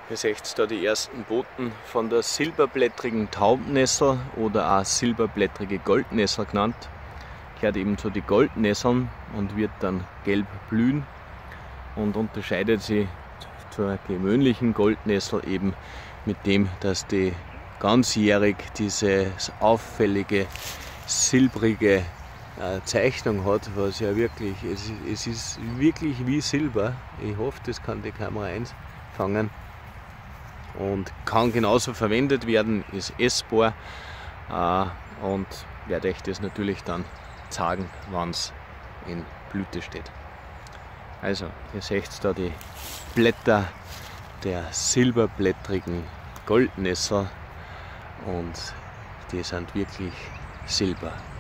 Ihr seht da die ersten Boten von der silberblättrigen Taubennessel oder auch silberblättrige Goldnessel genannt. Gehört eben zu den Goldnesseln und wird dann gelb blühen und unterscheidet sich zur gewöhnlichen Goldnessel eben mit dem, dass die ganzjährig dieses auffällige silbrige Zeichnung hat, was ja wirklich, es ist wirklich wie Silber. Ich hoffe, das kann die Kamera einfangen. Und kann genauso verwendet werden, ist essbar und werde euch das natürlich dann zeigen, wann es in Blüte steht. Also, ihr seht da die Blätter der silberblättrigen Goldnessel und die sind wirklich silber.